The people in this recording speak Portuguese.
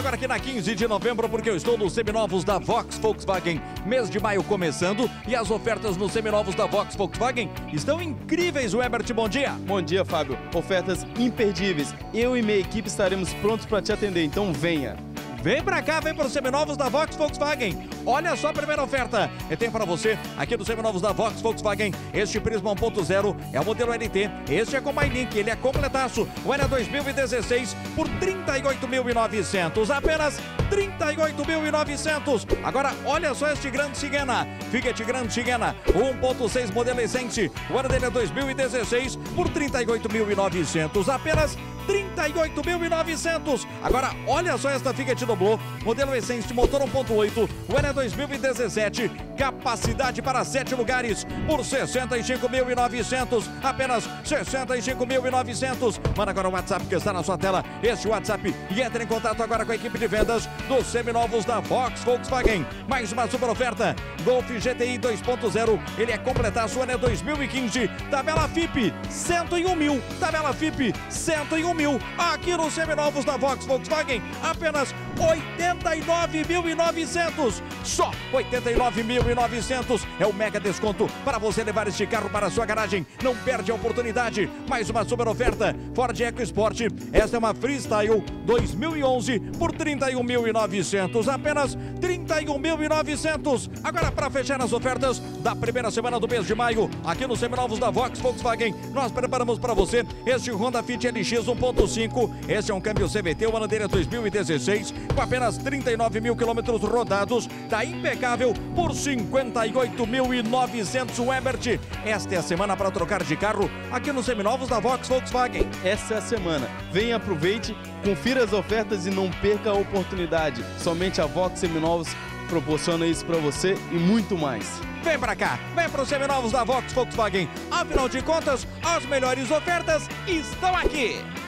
agora aqui na 15 de novembro, porque eu estou nos seminovos da Vox Volkswagen. Mês de maio começando e as ofertas nos seminovos da Vox Volkswagen estão incríveis. Webert, bom dia. Bom dia, Fábio. Ofertas imperdíveis. Eu e minha equipe estaremos prontos para te atender, então venha. Vem pra cá, vem para os seminovos da Vox Volkswagen. Olha só a primeira oferta. Eu tenho para você aqui dos seminovos da Vox Volkswagen. Este Prisma 1.0 é o modelo LT. Este é com MyLink, ele é completaço. O ano é 2016 por 38.900. Apenas 38.900. Agora olha só este Grand Siena. Fiat Grand Siena 1.6 modelo Essence. O ano dele é 2016 por 38.900. Apenas 38.900. Agora olha só esta Fiat Doblo, modelo Essence, motor 1.8, o ano é 2017, capacidade para 7 lugares por 65.900, apenas 65.900. Manda agora o WhatsApp que está na sua tela, este WhatsApp, e entre em contato agora com a equipe de vendas dos seminovos da Vox Volkswagen. Mais uma super oferta, Golf GTI 2.0, ele é completaço, o ano é 2015, tabela FIP 101 mil, tabela FIP 101 mil, aqui nos seminovos da Vox Volkswagen, apenas 89.900, só 89.900 é o mega desconto para você levar este carro para a sua garagem. Não perde a oportunidade. Mais uma super oferta, Ford EcoSport, esta é uma Freestyle 2011 por 31.900, apenas 31.900. Agora, para fechar as ofertas da primeira semana do mês de maio, aqui nos seminovos da Vox Volkswagen, nós preparamos para você este Honda Fit LX 1.5, este é um câmbio CVT, o ano dele é 2016, com apenas 39 mil quilômetros rodados, tá impecável por 58.900. Webert, esta é a semana para trocar de carro aqui nos seminovos da Vox Volkswagen. Essa é a semana. Venha, aproveite, confira as ofertas e não perca a oportunidade. Somente a Vox Seminovos proporciona isso para você e muito mais. Vem pra cá, vem para os seminovos da Vox Volkswagen. Afinal de contas, as melhores ofertas estão aqui.